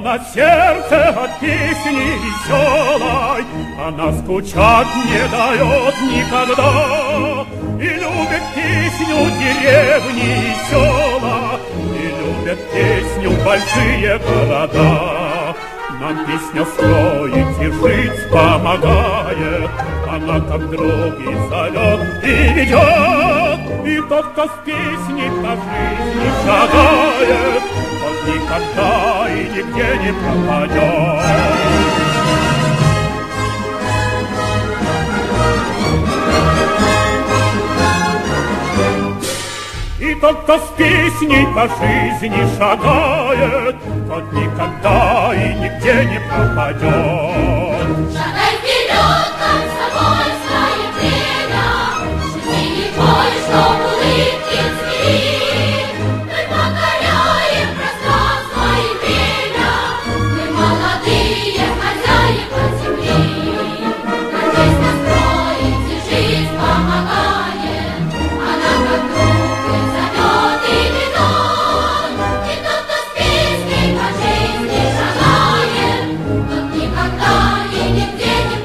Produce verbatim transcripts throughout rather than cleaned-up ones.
на сердце от песни веселой, она скучать не дает никогда. И любит песню деревни и села, и любят песню большие города. Нам песня строить и жить помогает, она как друг и зовет, и ведет. И тот, кто с песней по жизни шагает, тот никогда и нигде не пропадет. И тот, кто с песней по жизни шагает, тот никогда и нигде не пропадет. Шагай вперед, как с тобой знает время, жизни не боишь, чтоб улыбки цвели. Мы покоряем пространство и время, мы молодые хозяева земли. Нам песня строить и жизнь помогает, она как друг и зовет и ведет. И тот, кто с песней по жизни шагает, тот никогда и нигде не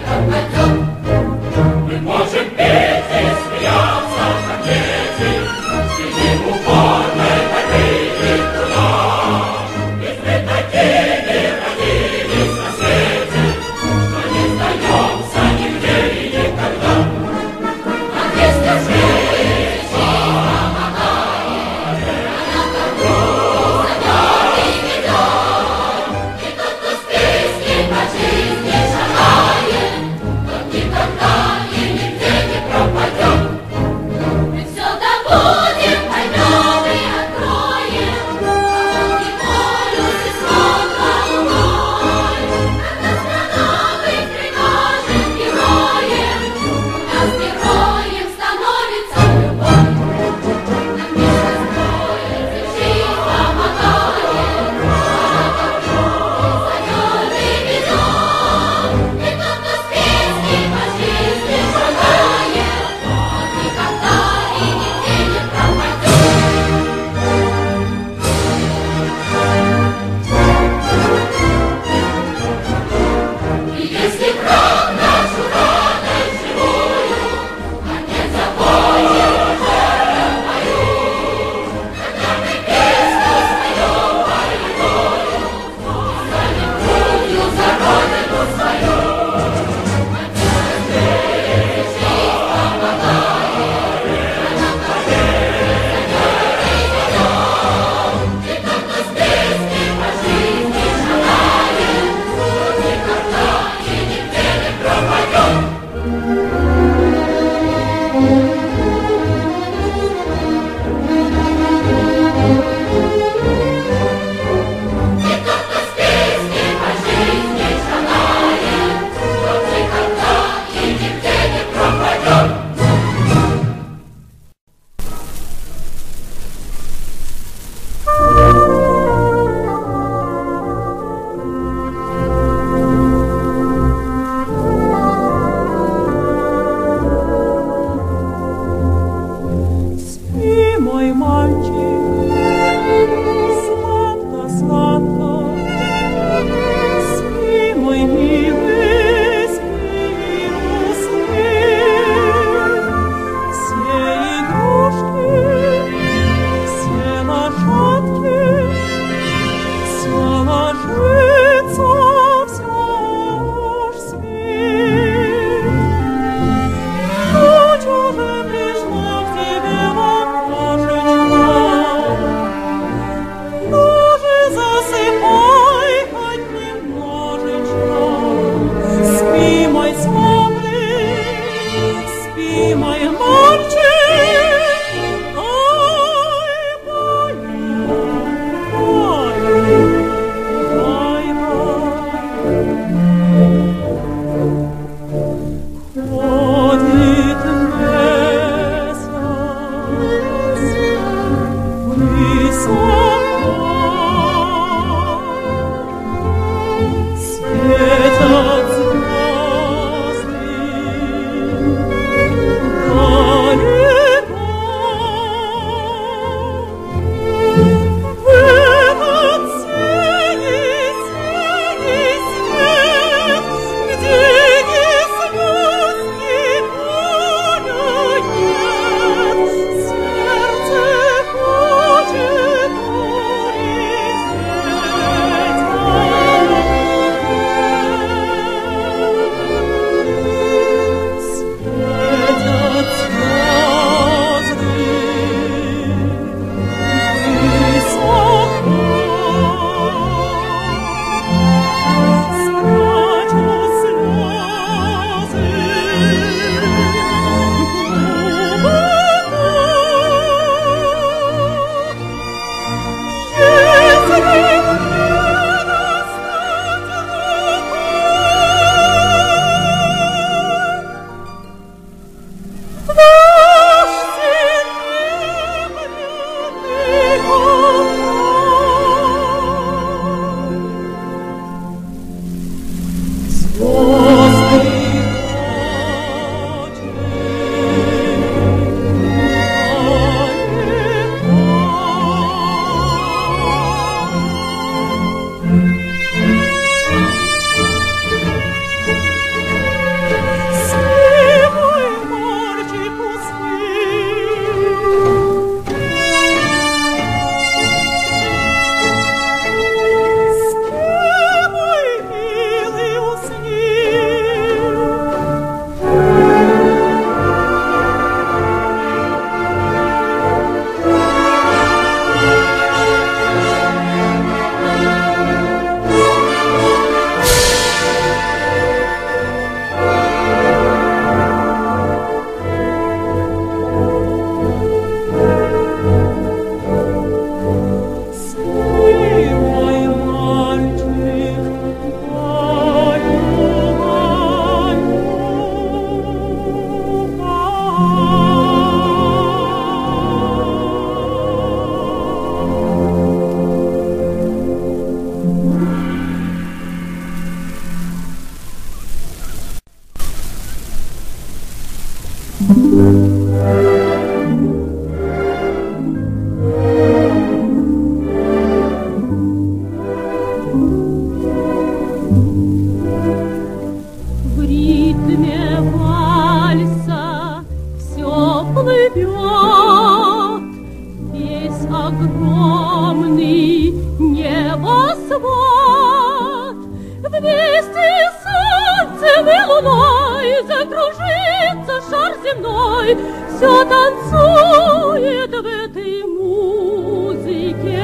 сват. Вместе с солнцем и луной закружится шар земной, все танцует в этой музыке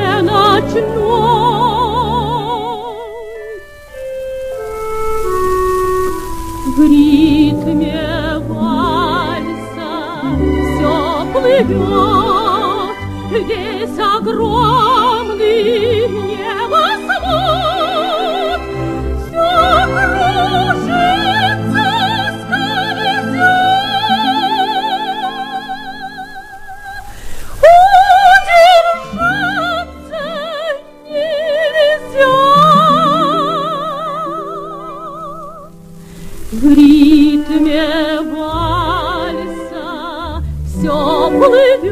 ночной. В ритме вальса все плывет, весь огромный небосвод, все кружится, скользит. Удержаться нельзя. В ритме вальса все плывет.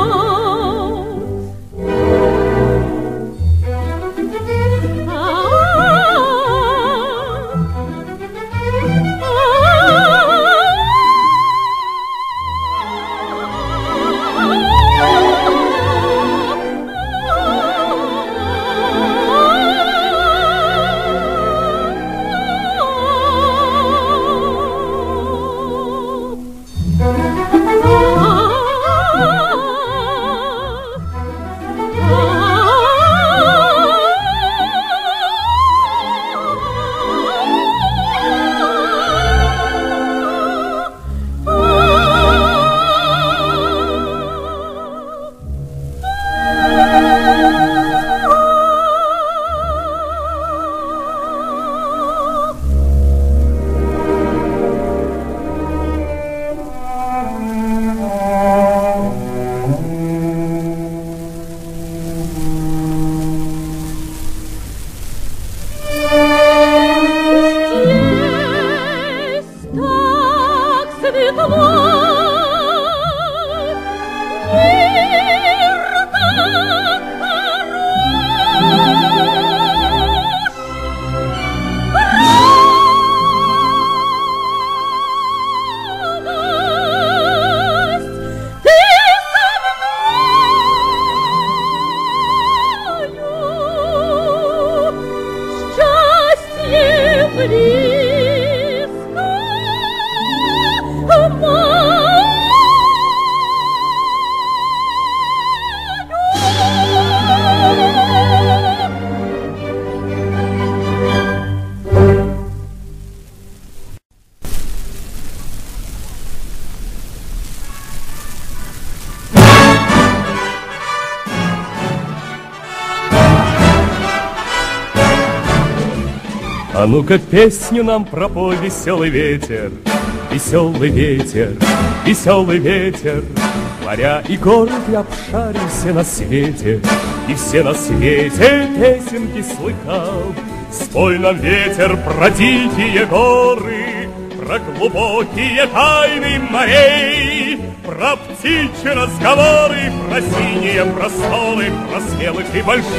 А ну-ка песню нам пропой, веселый ветер, веселый ветер, веселый ветер. Моря и горы обшарим все на свете, и все на свете песенки слыхал. Спой нам, ветер, про дикие горы, про глубокие тайны морей, про птичьи разговоры, про синие просторы, про смелых и больших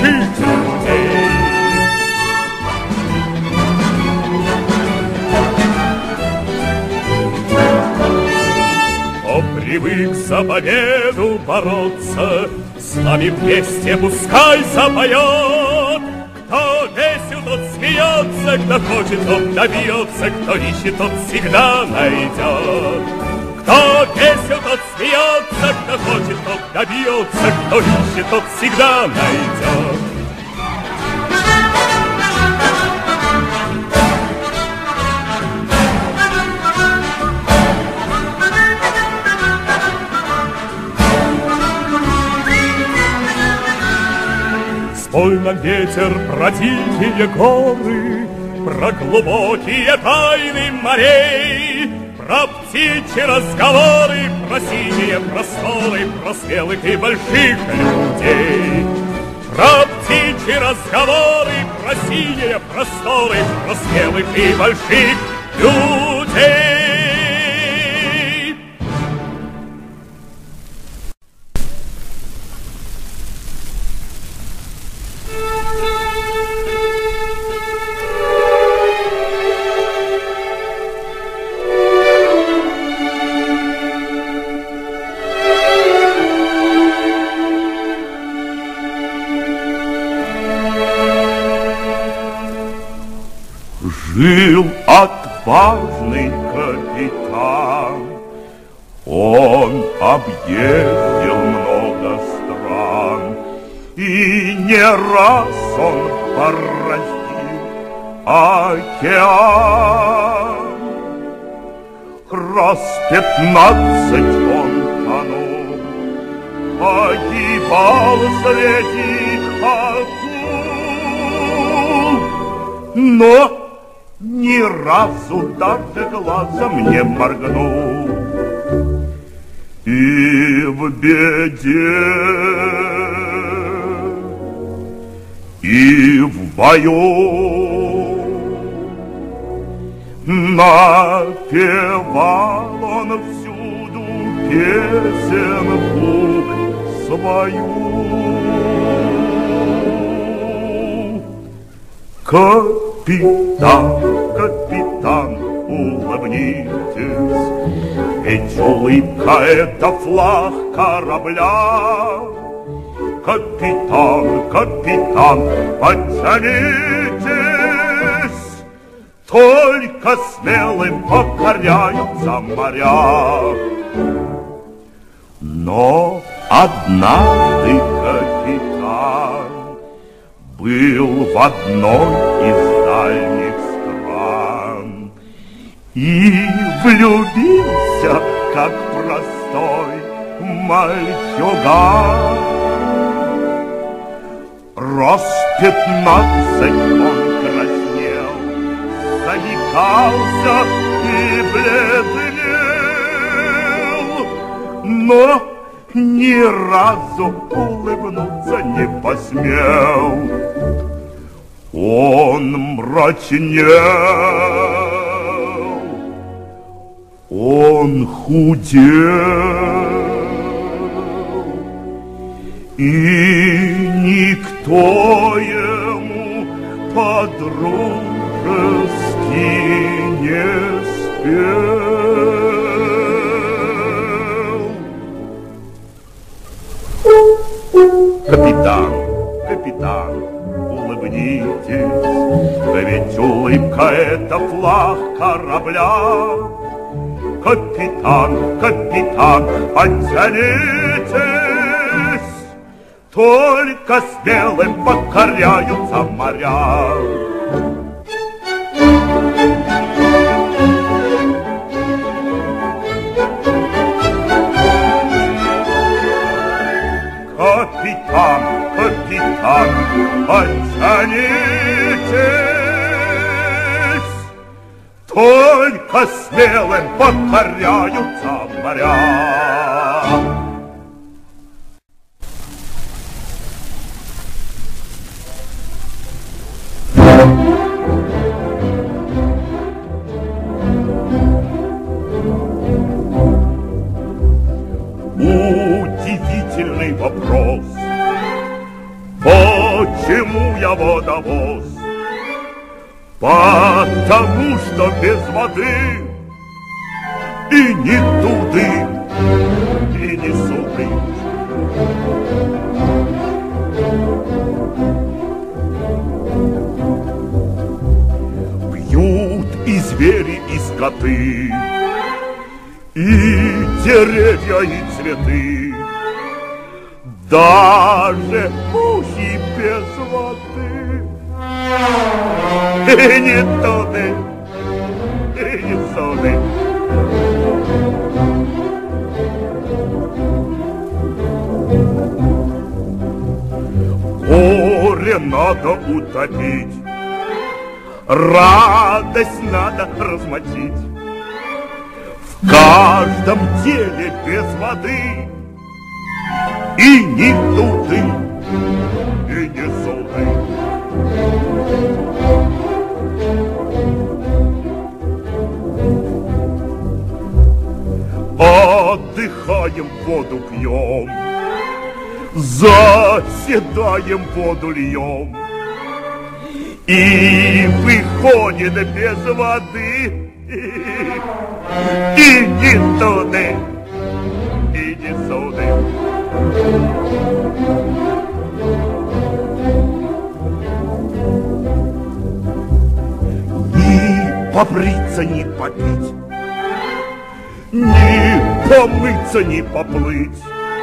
людей. Кто привык за победу бороться, с нами вместе пускай запоет. Кто весел, тот смеется, кто хочет, тот добьется, кто ищет, тот всегда найдет. Кто весел, тот смеется, кто хочет, тот добьется, кто ищет, тот всегда найдет. Спой нам, ветер, про дикие горы, про глубокие тайны морей, про птичьи разговоры, про синие просторы, про смелых и больших людей. Про птичьи разговоры, про синие просторы, про смелых и больших людей. Жил отважный капитан, он объездил много стран, и не раз он пораздил океан. Раз пятнадцать он тонул, погибал среди акул, но ни разу даже глазом не моргнул. И в беде, и в бою напевал он всюду песенку свою. Капитан, капитан, улыбнитесь, ведь улыбка — это флаг корабля. Капитан, капитан, подтянитесь, только смелым покоряются моря. Но однажды капитан был в одной из дальних стран и влюбился, как простой мальчуган. Раз пятнадцать он краснел, заикался и бледнел, но ни разу улыбнуться не посмел. Он мрачнел, он худел, и никто ему по-дружески не спел. Капитан, капитан, улыбнитесь, ведь улыбка — это флаг корабля. Капитан, капитан, подтянитесь, только смелым покоряются моря. Капитан, капитан, подтянитесь, только смелым покоряются моря. Удивительный вопрос, почему я водовоз? Потому что без воды и ни туды, и ни суды. Пьют и звери, и скоты, и деревья, и цветы, даже мухи без воды. И не туды, и не суды. Горе надо утопить, радость надо размочить. В каждом деле без воды и ни туды, и ни суды. Отдыхаем, воду пьем, заседаем, воду льем, и выходит без воды и ни туды, и ни суды. И побриться, ни попить, ни помыться, ни поплыть.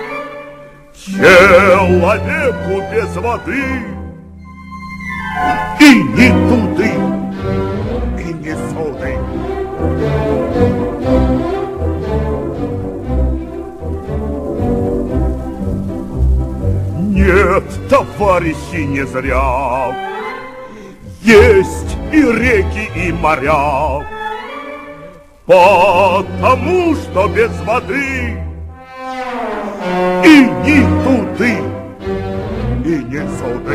Человеку без воды и ни туды, и ни соды. Нет, товарищи, не зря есть и реки, и моря, потому что без воды и ни туды, и ни соды.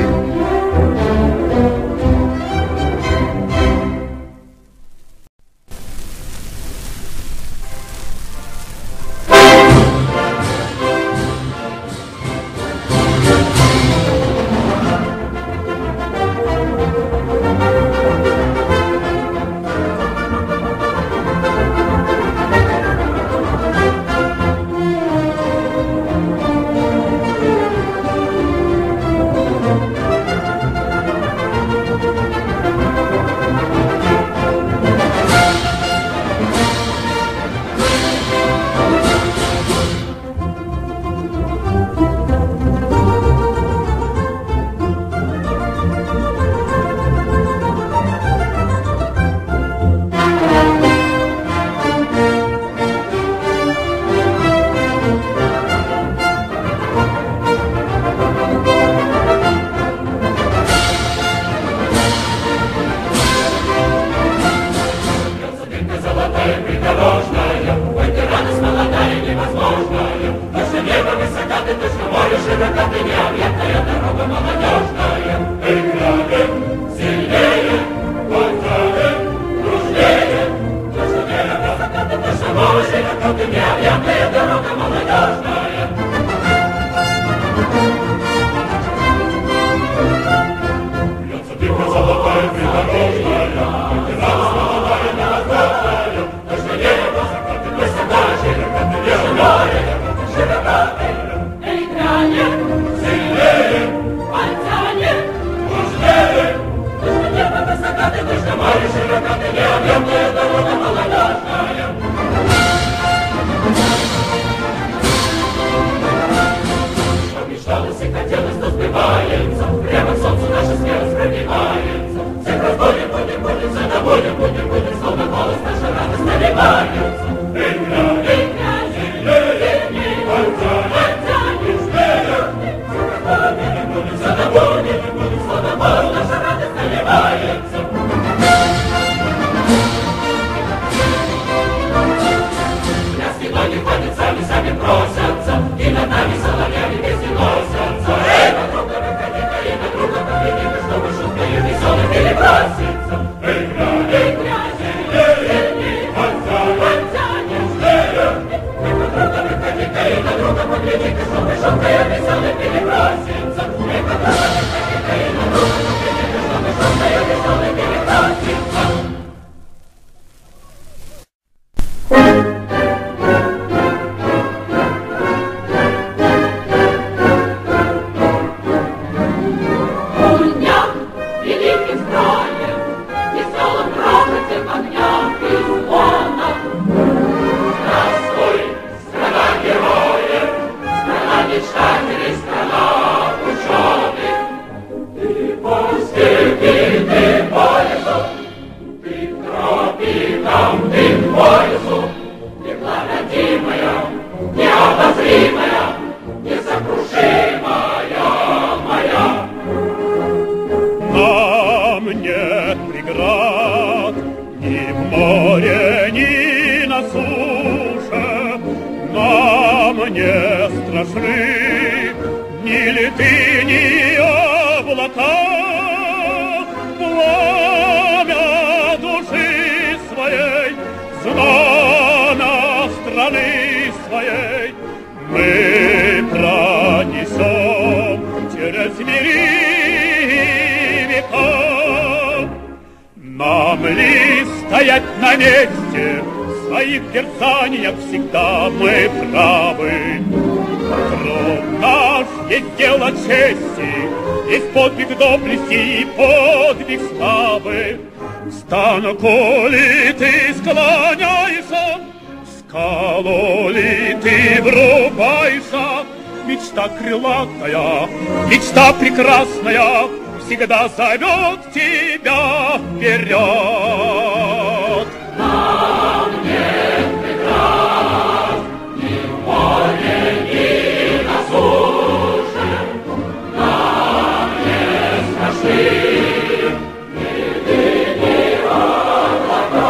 станку ли ты склоняешься, скалу ли ты врубаешься? Мечта крылатая, мечта прекрасная всегда зовет тебя вперед. Нам нет преград ни в море, ни на суше, нам не страшны ни дыни, облака.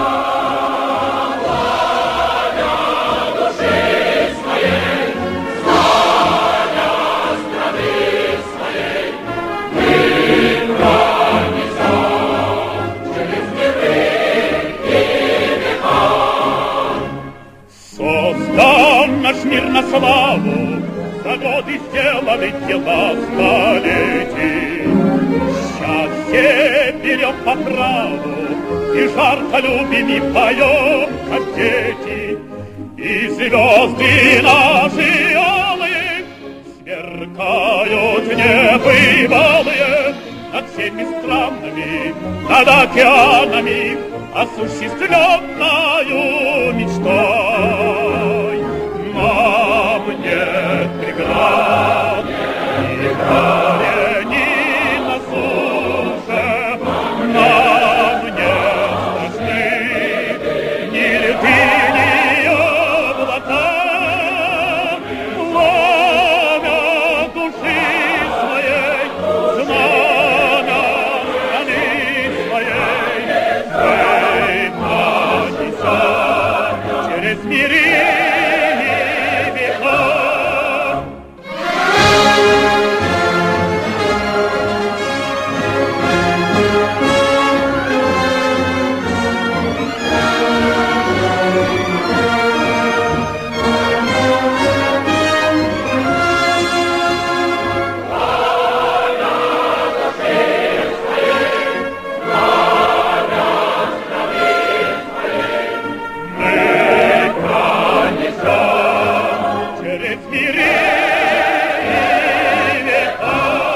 Пламя души своей, знамя страны своей, мы пронесем через миры и века. Создан наш мир на славу, за годы сделаны дела столетий. Счастье берем по праву и жарко любим и поем, как дети. И звезды наши алые сверкают небывалые над всеми странами, над океанами, осуществленною мечтой. Нам нет преград ни в море, ни на суше, нам не страшны ни льды, ни облака. Пламя души своей, знамя страны своей, мы пронесем через миры и века. Через миры и века.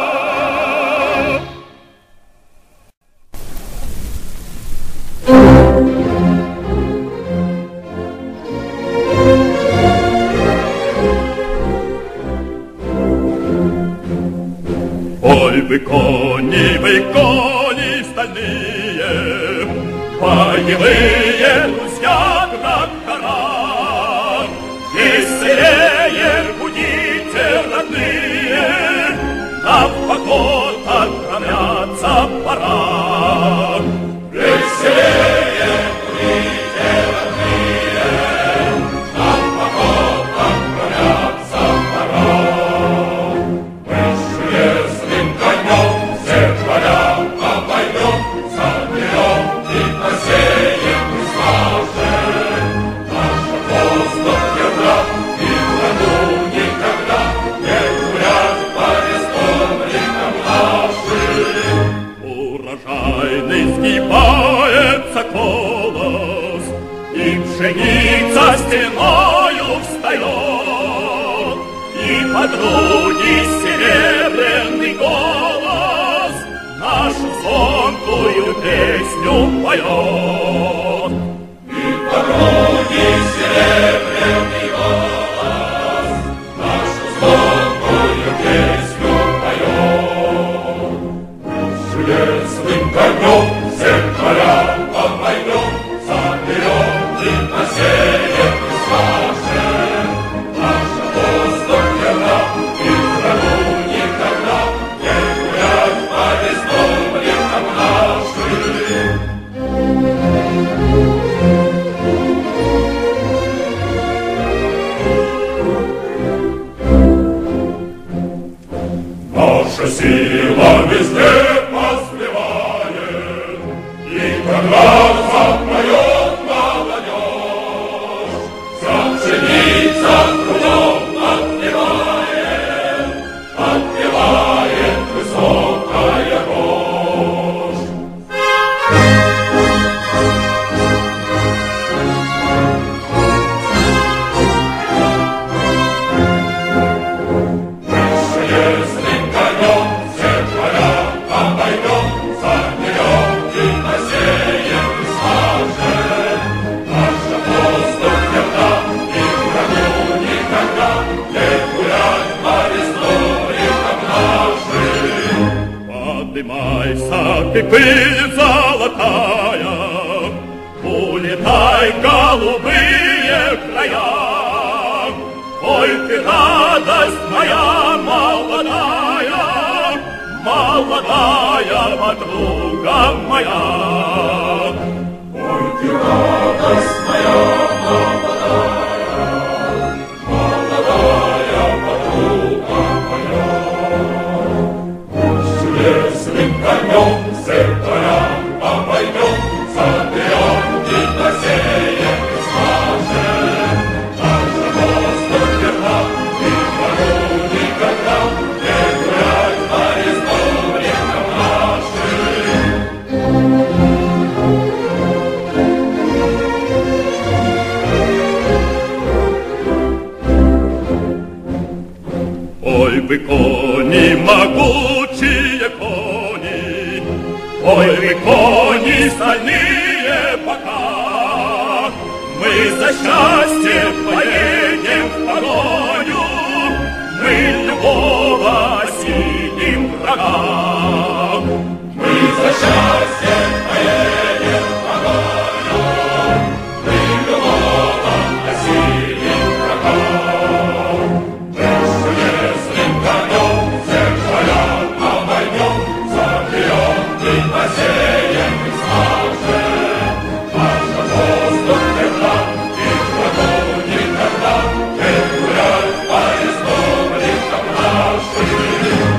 Ой, вы кони, вы кони стальные, боевые друзья трактора, веселее будите, родные, нам в поход отправляться пора. Веселее будите, родные, нам в поход отправляться пора. Мы железным конем всех дворян обойдем, соберем и посеем и сложим. Наш воздух ядра и в году никогда не гулять по республикам нашим. Урожайный сгибается колос, и пшеница стеною встает, и подруги серебряный голос нашу звонкую песню поет. И подруги серебряный голос нашу звонкую песню поет. Железным конем всех дворян обойдем, соберем и посеем и сложим. Наша воздух ядра и в году никогда не гулять по республикам нашим. Наша сила везде поспевает, Поднимайся, ты пыль золотая, улетай, голубые края. Ой, ты радость моя молодая, молодая подруга моя. Ой, ты радость моя молодая, молодая подруга моя. Пусть лесным конем с полям обойдем, заберем и посеем и смажем. Наша воздух верна, и врагу никогда не гулять по республикам нашим. Ой, вы кони, могучие кони, ой, вы кони, стальные бока, мы за счастье поедем в погоню, мы любого осилим врага. Мы за счастье поедем в погоню, мы любого осилим врага. Мы с железным конем всех полям обойдем, заберем и посеем и смажем. Наша воздух тепла, и врагу никогда не гулять по республикам нашим.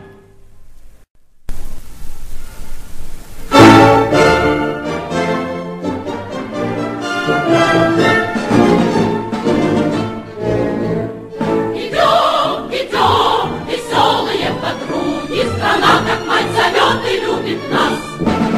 Идем, идем, веселые подруги, страна, как мать, зовет и любит нас.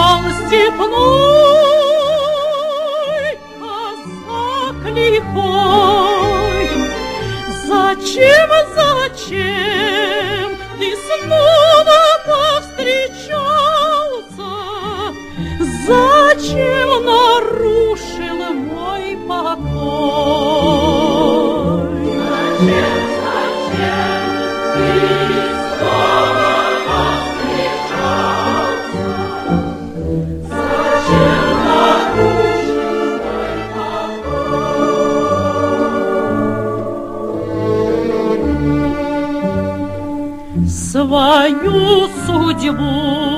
умчал степной казак лихой. Зачем, зачем ты снова повстречался? Зачем нарушил мой покой? Зачем, зачем ты снова повстречался? Зачем нарушил мой покой? Свою судьбу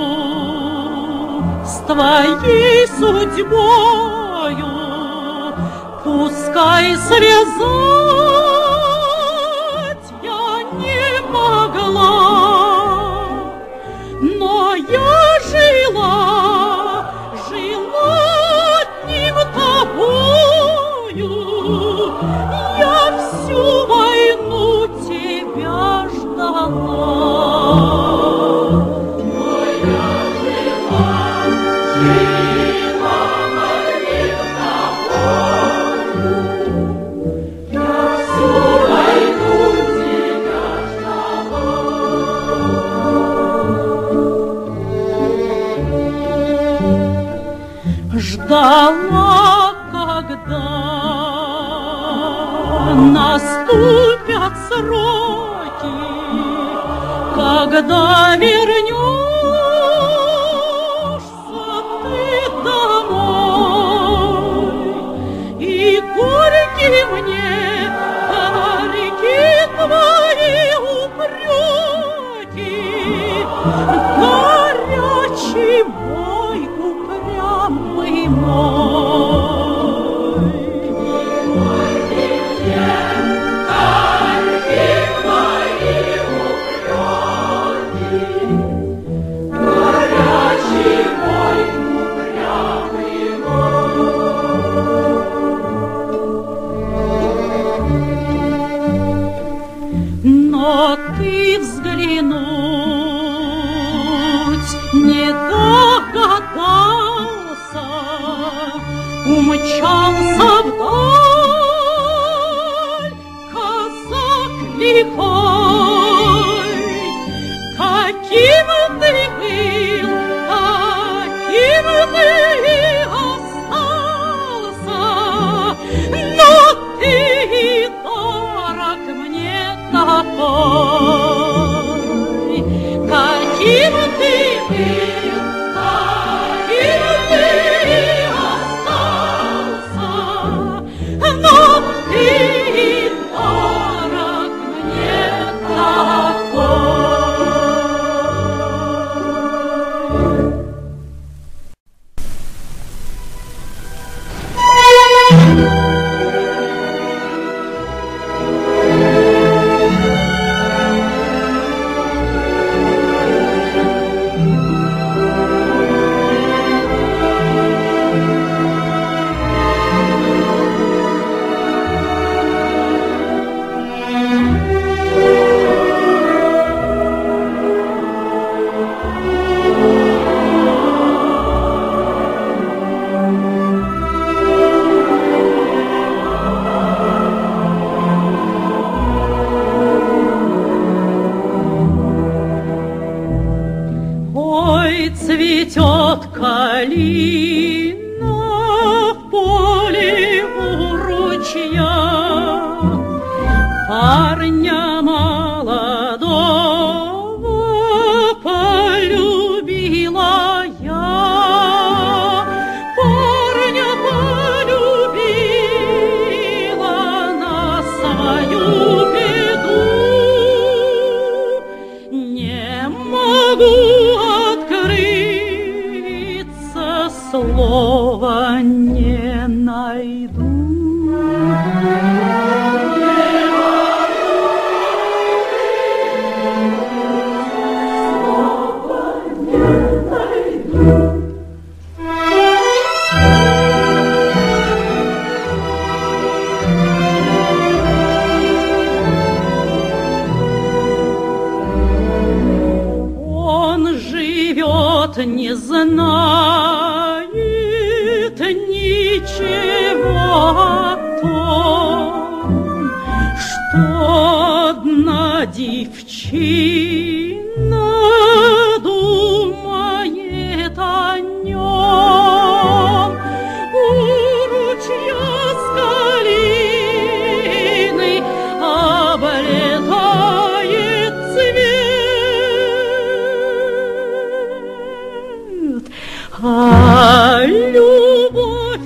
с твоей судьбою пускай связать я не могла, но я жила, жила одним тобою. Я всю войну тебя ждала. Ждала, когда наступят сроки, когда вернешься ты домой, и горьки мне, горьки твои упреки, горячий мой упрямый мой. Горьки мне, горьки твои упреки, горячий мой упрямый мой. Но ты взглянуть не догадался, умчался вдаль казак лихой. Каким ты был, таким ты и остался, но ты и дорог мне такой. Каким ты был, таким ты и остался, но ты и дорог мне такой. Цветет калина в поле у ручья, парня молодого полюбила я, парня полюбила на свою беду. Не могу слова не найду. Он живет, не знаю, том, что одна девчина думает о нем у ручья с калиной облетает цвет, а любовь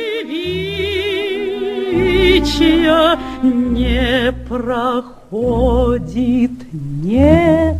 девичья не проходит, нет.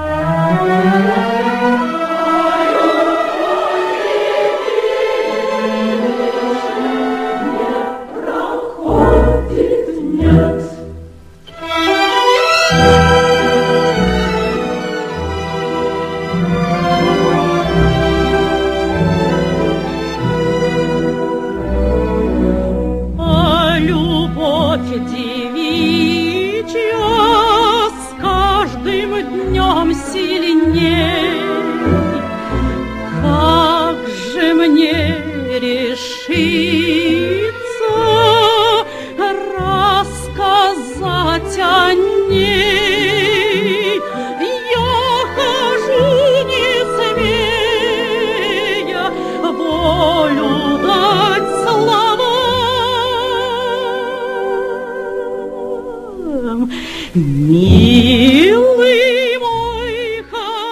Милый мой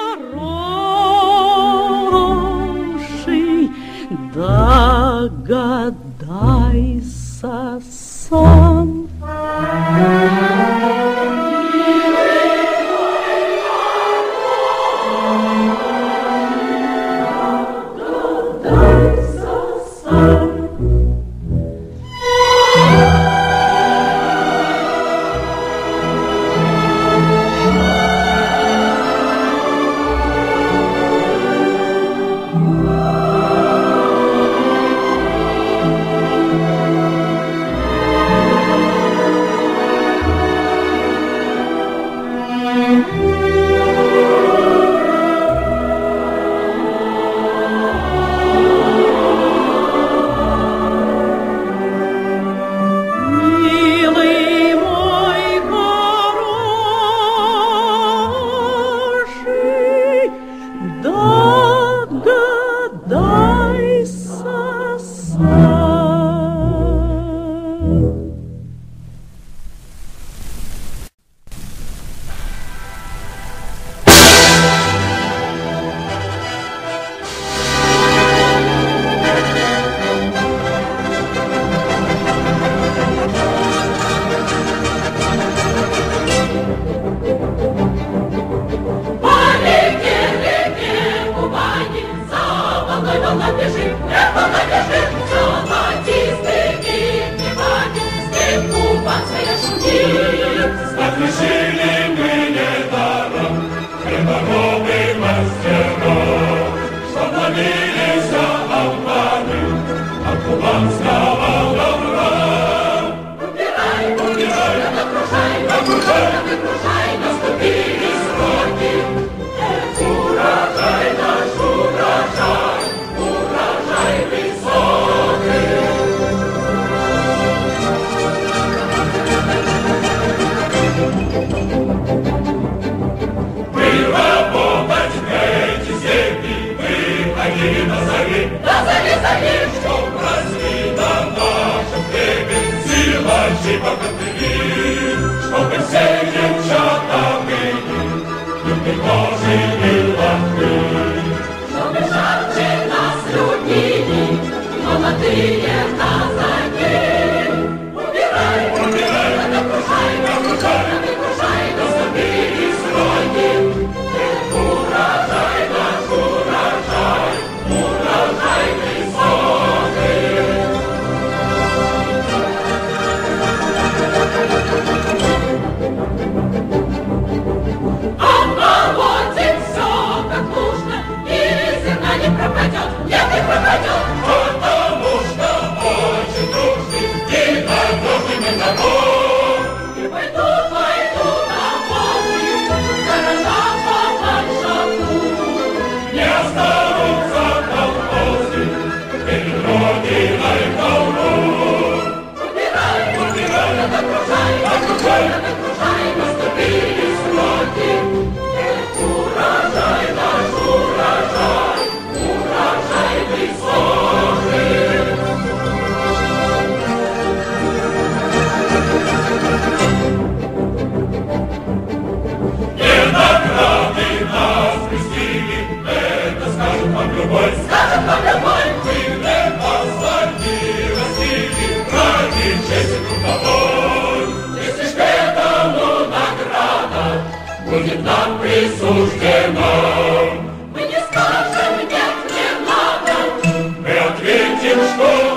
хороший, догадайся сам. Не останутся колхозы, перед родиной колхозы. Будет нам присуждено. Мы не скажем, нет, не надо. Мы ответим, что